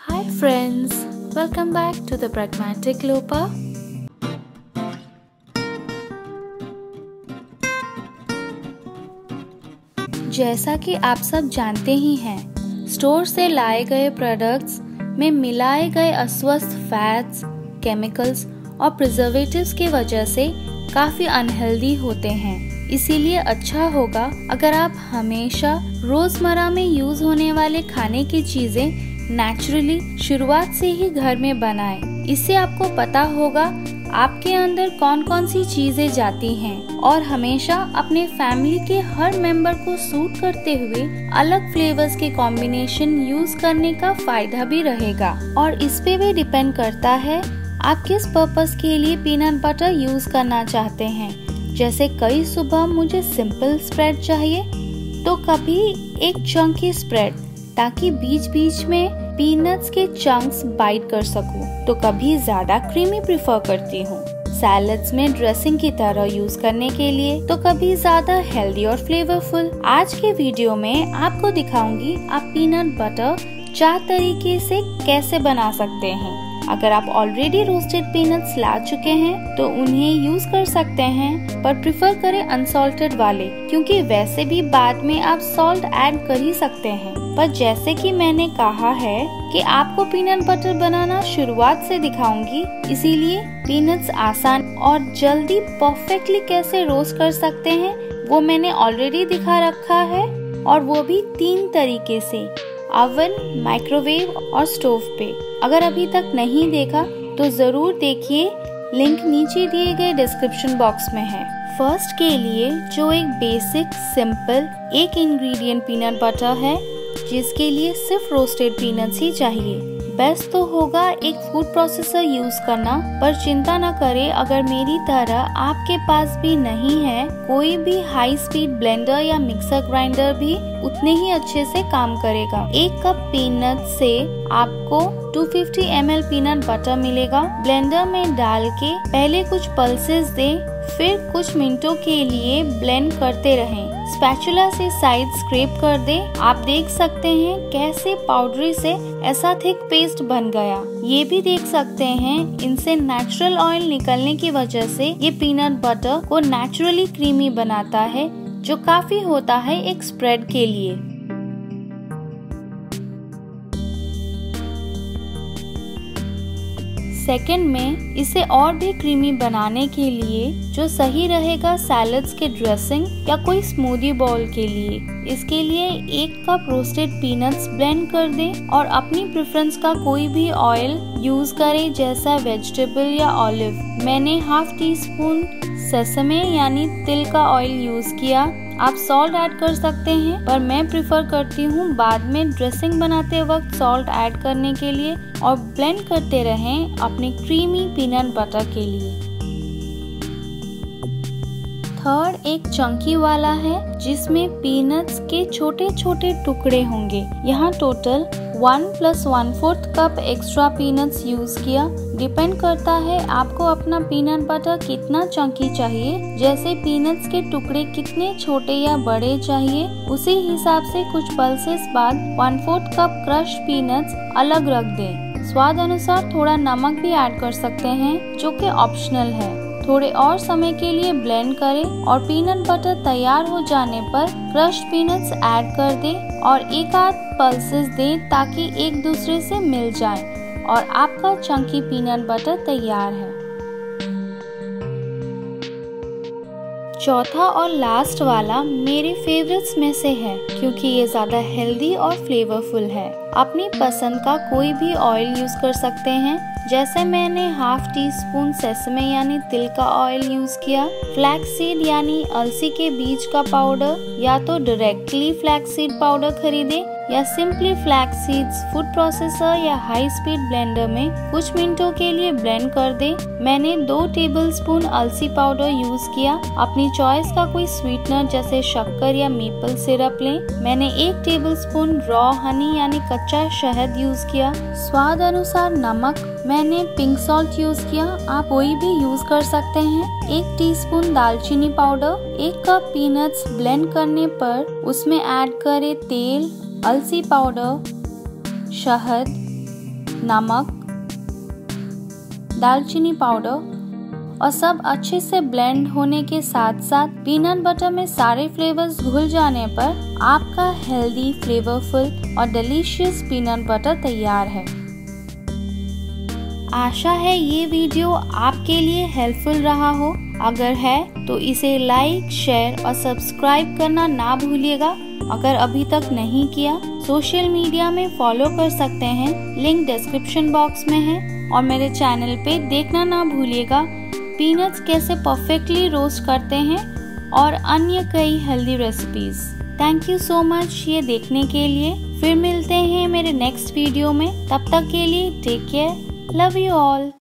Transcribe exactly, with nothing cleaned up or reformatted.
Hi friends, welcome back to the Pragmatic Lopa. जैसा कि आप सब जानते ही हैं, स्टोर से लाए गए प्रोडक्ट्स में मिलाए गए अस्वस्थ फैट्स, केमिकल्स और प्रिजर्वेटिव्स की वजह से काफी अनहेल्दी होते हैं। इसीलिए अच्छा होगा अगर आप हमेशा रोजमर्रा में यूज होने वाले खाने की चीजें नेचुरली शुरुआत से ही घर में बनाएं। इससे आपको पता होगा आपके अंदर कौन कौन सी चीजें जाती हैं और हमेशा अपने फैमिली के हर मेंबर को सूट करते हुए अलग फ्लेवर्स के कॉम्बिनेशन यूज करने का फायदा भी रहेगा। और इस पे भी डिपेंड करता है आप किस पर्पस के लिए पीनट बटर यूज करना चाहते हैं। जैसे कई सुबह मुझे सिंपल स्प्रेड चाहिए तो कभी एक चंकी स्प्रेड ताकि बीच बीच में पीनट्स के चंक्स बाइट कर सकूं, तो कभी ज्यादा क्रीमी प्रेफर करती हूँ। सैलड्स में ड्रेसिंग की तरह यूज करने के लिए तो कभी ज्यादा हेल्दी और फ्लेवरफुल। आज के वीडियो में आपको दिखाऊंगी आप पीनट बटर चार तरीके से कैसे बना सकते हैं। अगर आप ऑलरेडी रोस्टेड पीनट्स ला चुके हैं तो उन्हें यूज कर सकते हैं, पर प्रिफर करें अनसॉल्टेड वाले, क्योंकि वैसे भी बाद में आप सॉल्ट ऐड कर ही सकते हैं। पर जैसे कि मैंने कहा है कि आपको पीनट बटर बनाना शुरुआत से दिखाऊंगी, इसीलिए पीनट्स आसान और जल्दी परफेक्टली कैसे रोस्ट कर सकते हैं वो मैंने ऑलरेडी दिखा रखा है, और वो भी तीन तरीके से, ओवन, माइक्रोवेव और स्टोव पे। अगर अभी तक नहीं देखा तो जरूर देखिए, लिंक नीचे दिए गए डिस्क्रिप्शन बॉक्स में है। फर्स्ट के लिए जो एक बेसिक सिंपल एक इंग्रेडिएंट पीनट बटर है, जिसके लिए सिर्फ रोस्टेड पीनट्स ही चाहिए। बेस्ट तो होगा एक फूड प्रोसेसर यूज करना, पर चिंता न करें अगर मेरी तरह आपके पास भी नहीं है। कोई भी हाई स्पीड ब्लेंडर या मिक्सर ग्राइंडर भी उतने ही अच्छे से काम करेगा। एक कप पीनट से आपको दो सौ पचास एम एल पीनट बटर मिलेगा। ब्लेंडर में डाल के पहले कुछ पल्सेस दें, फिर कुछ मिनटों के लिए ब्लेंड करते रहें। स्पैचुला से साइड स्क्रैप कर दें। आप देख सकते हैं कैसे पाउडरी से ऐसा थिक पेस्ट बन गया। ये भी देख सकते हैं इनसे नेचुरल ऑयल निकलने की वजह से ये पीनट बटर को नेचुरली क्रीमी बनाता है, जो काफी होता है एक स्प्रेड के लिए। सेकंड में इसे और भी क्रीमी बनाने के लिए जो सही रहेगा सैलड्स के ड्रेसिंग या कोई स्मूदी बाउल के लिए, इसके लिए एक कप रोस्टेड पीनट्स ब्लेंड कर दें और अपनी प्रेफरेंस का कोई भी ऑयल यूज करें, जैसा वेजिटेबल या ऑलिव। मैंने हाफ टी स्पून सेसमे यानी तिल का ऑयल यूज किया। आप सॉल्ट ऐड कर सकते हैं, पर मैं प्रिफर करती हूँ बाद में ड्रेसिंग बनाते वक्त सॉल्ट ऐड करने के लिए, और ब्लेंड करते रहें अपने क्रीमी पीनट बटर के लिए। थर्ड एक चंकी वाला है, जिसमें पीनट्स के छोटे छोटे टुकड़े होंगे। यहाँ total one plus one fourth cup extra peanuts use किया। डिपेंड करता है आपको अपना पीनट बटर कितना चंकी चाहिए, जैसे पीनट्स के टुकड़े कितने छोटे या बड़े चाहिए, उसी हिसाब से कुछ पल्सेस बाद one fourth cup crush peanuts अलग रख दें। स्वाद अनुसार थोड़ा नमक भी ऐड कर सकते हैं, जो कि ऑप्शनल है। थोड़े और समय के लिए ब्लेंड करें और पीनट बटर तैयार हो जाने पर क्रश्ड पीनट्स ऐड कर दें और एक आध पल्सेस दें ताकि एक दूसरे से मिल जाएं, और आपका चंकी पीनट बटर तैयार है। चौथा और लास्ट वाला मेरे फेवरेट्स में से है, क्योंकि ये ज्यादा हेल्दी और फ्लेवरफुल है। अपनी पसंद का कोई भी ऑयल यूज कर सकते हैं, जैसे मैंने हाफ टी स्पून सेसमे यानी तिल का ऑयल यूज किया। फ्लैक्स सीड यानी अलसी के बीज का पाउडर, या तो डायरेक्टली फ्लैक्स सीड पाउडर खरीदे या simply flax seeds food processor या हाई स्पीड ब्लेंडर में कुछ मिनटों के लिए ब्लेंड कर दे। मैंने दो टेबलस्पून अलसी पाउडर यूज किया। अपनी चॉइस का कोई स्वीटनर जैसे शक्कर या मेपल सिरप लें। मैंने एक टेबलस्पून रॉ हनी यानी कच्चा शहद यूज किया। स्वाद अनुसार नमक मैंने पिंक सॉल्ट यूज किया, आप कोई भी यूज कर सकते हैं। एक टीस्पून दालचीनी पाउडर। एक कप पीनट्स ब्लेंड करने पर उसमें ऐड करें तेल, अलसी पाउडर, शहद, नमक, दालचीनी पाउडर और सब अच्छे से ब्लेंड होने के साथ साथ पीनट बटर में सारे फ्लेवर्स घुल जाने पर आपका हेल्दी, फ्लेवरफुल और डिलीशियस पीनट बटर तैयार है। आशा है ये वीडियो आपके लिए हेल्पफुल रहा हो। अगर है तो इसे लाइक, शेयर और सब्सक्राइब करना ना भूलिएगा। अगर अभी तक नहीं किया, सोशल मीडिया में फॉलो कर सकते हैं, लिंक डिस्क्रिप्शन बॉक्स में है। और मेरे चैनल पे देखना ना भूलिएगा पीनट्स कैसे परफेक्टली रोस्ट करते हैं और अन्य कई healthy recipes. Thank you so much ये देखने के लिए। फिर मिलते हैं मेरे नेक्स्ट वीडियो में। तब तक के लिए take care, love you all.